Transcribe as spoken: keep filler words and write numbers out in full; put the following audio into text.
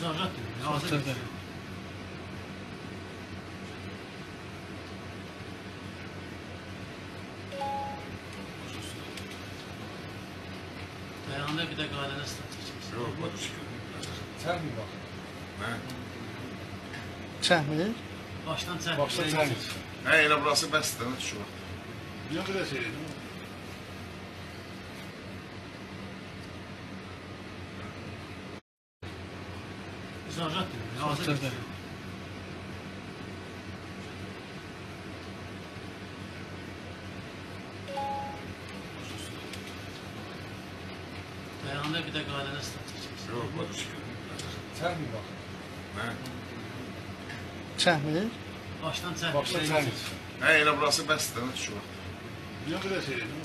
İcazət verin. Hazır verin. Dayanında bir də qaydana start çəkəcəksin. Yox, başqa. Çəkmir bax. Hə? Çəkmir? Başdan çək. Başdan çəkmir. Hə, elə burası bəsdir, nə düşür? Niyə belə şey edin? İcazət verin. Hazır verin. Dayanında bir də qaydana start çəkəcəksin. Yox, başqa. Çəkmir bax. Hə? Çəkmir? Başdan çək. Başdan çəkmir. Hə, elə burası bəsdir, nə düşür? Niyə belə şey edin?